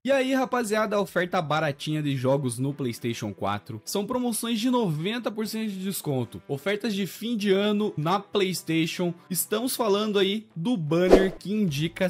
E aí, rapaziada, a oferta baratinha de jogos no PlayStation 4 são promoções de 90% de desconto, ofertas de fim de ano na PlayStation. Estamos falando aí do banner que indica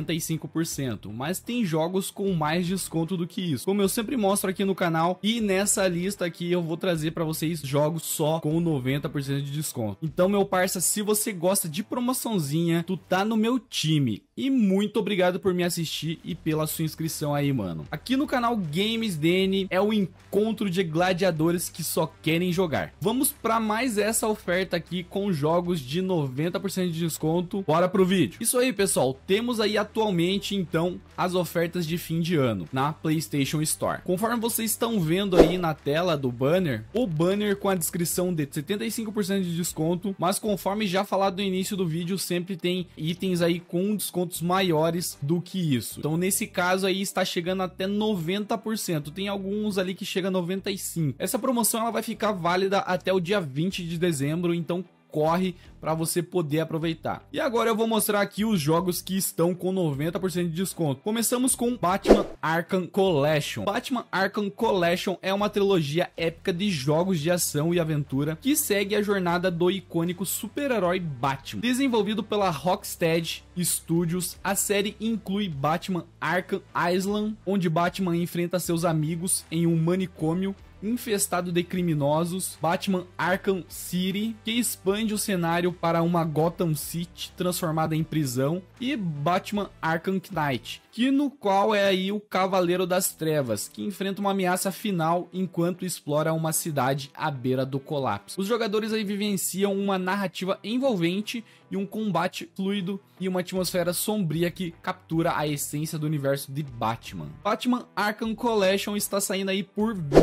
75%, mas tem jogos com mais desconto do que isso, como eu sempre mostro aqui no canal, e nessa lista aqui eu vou trazer para vocês jogos só com 90% de desconto. Então, meu parça, se você gosta de promoçãozinha, tu tá no meu time. E muito obrigado por me assistir e pela sua inscrição aí, mano. Aqui no canal Games DN é o encontro de gladiadores que só querem jogar. Vamos para mais essa oferta aqui com jogos de 90% de desconto. Bora pro vídeo. Isso aí, pessoal. Temos aí atualmente, então, as ofertas de fim de ano na PlayStation Store. Conforme vocês estão vendo aí na tela do banner, o banner com a descrição de 75% de desconto, mas conforme já falado no início do vídeo, sempre tem itens aí com descontos maiores do que isso. Então nesse caso aí está chegando até 90%, tem alguns ali que chega a 95%. Essa promoção ela vai ficar válida até o dia 20 de dezembro, então corre para você poder aproveitar. E agora eu vou mostrar aqui os jogos que estão com 90% de desconto. Começamos com Batman Arkham Collection. Batman Arkham Collection é uma trilogia épica de jogos de ação e aventura que segue a jornada do icônico super-herói Batman. Desenvolvido pela Rocksteady Studios, a série inclui Batman Arkham Island, onde Batman enfrenta seus amigos em um manicômio infestado de criminosos, Batman Arkham City, que expande o cenário para uma Gotham City transformada em prisão, e Batman Arkham Knight, que no qual é aí o Cavaleiro das Trevas, que enfrenta uma ameaça final enquanto explora uma cidade à beira do colapso. Os jogadores aí vivenciam uma narrativa envolvente e um combate fluido e uma atmosfera sombria que captura a essência do universo de Batman. Batman Arkham Collection está saindo aí por R$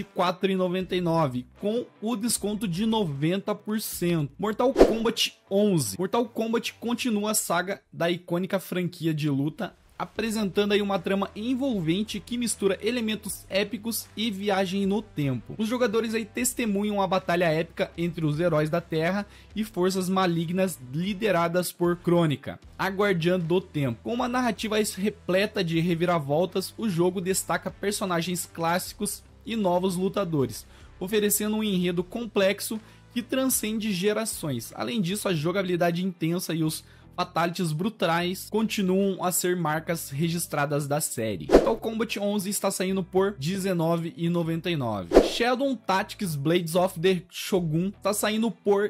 24,99 com o desconto de 90%. Mortal Kombat 11. Mortal Kombat continua a saga da icônica franquia de luta, apresentando aí uma trama envolvente que mistura elementos épicos e viagem no tempo. Os jogadores aí testemunham a batalha épica entre os heróis da Terra e forças malignas lideradas por Crônica, a Guardiã do Tempo. Com uma narrativa repleta de reviravoltas, o jogo destaca personagens clássicos e novos lutadores, oferecendo um enredo complexo que transcende gerações. Além disso, a jogabilidade intensa e os fatalities brutais continuam a ser marcas registradas da série. Mortal Kombat 11 está saindo por R$ 19,99. Shadow Tactics Blades of the Shogun está saindo por R$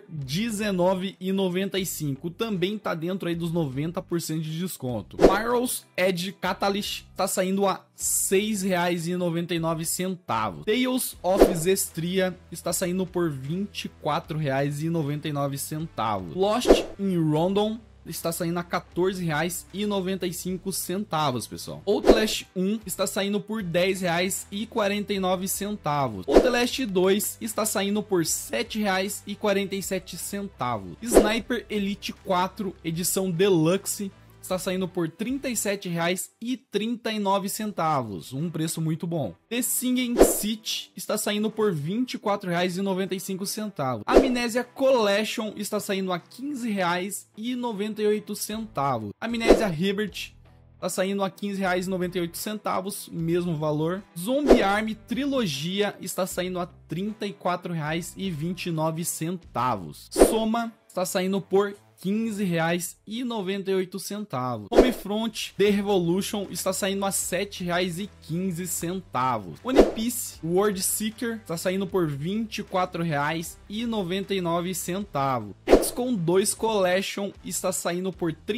19,95. Também está dentro aí dos 90% de desconto. Mirror's Edge Catalyst está saindo a R$ 6,99. Tales of Zestria está saindo por R$ 24,99. Lost in Random está saindo a R$ 14,95, pessoal. Outlast 1 está saindo por R$ 10,49. Outlast 2 está saindo por R$ 7,47. Sniper Elite 4 edição Deluxe está saindo por R$ 37,39, um preço muito bom. The Singing City está saindo por R$ 24,95. Amnesia Collection está saindo a R$ 15,98. Amnesia Rebirth está saindo a R$ 15,98, mesmo valor. Zombie Army Trilogia está saindo a R$ 34,29. Soma está saindo por R$ 15,98. Homefront The Revolution está saindo a R$ 7,15. One Piece World Seeker está saindo por R$ 24,99. XCOM 2 Collection está saindo por R$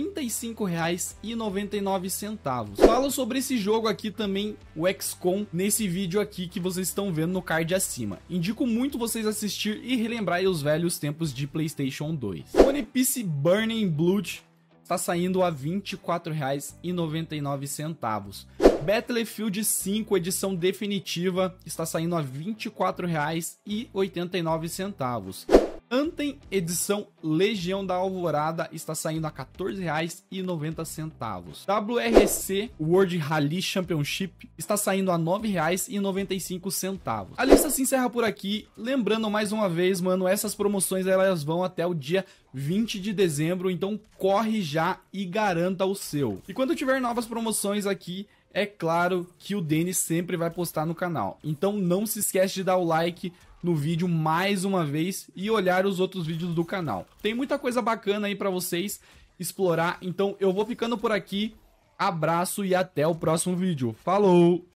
35,99. Falo sobre esse jogo aqui também, o XCOM, nesse vídeo aqui que vocês estão vendo no card acima. Indico muito vocês assistir e relembrar os velhos tempos de PlayStation 2. One Piece Burning Blood está saindo a R$ 24,99. Battlefield 5 edição definitiva está saindo a R$ 24,89. Anthem edição Legião da Alvorada está saindo a R$ 14,90. WRC World Rally Championship está saindo a R$ 9,95. A lista se encerra por aqui. Lembrando mais uma vez, mano, essas promoções elas vão até o dia 20 de dezembro, então corre já e garanta o seu. E quando tiver novas promoções aqui, é claro que o Denis sempre vai postar no canal. Então não se esquece de dar o like no vídeo mais uma vez e olhar os outros vídeos do canal. Tem muita coisa bacana aí pra vocês explorar, então eu vou ficando por aqui. Abraço e até o próximo vídeo. Falou!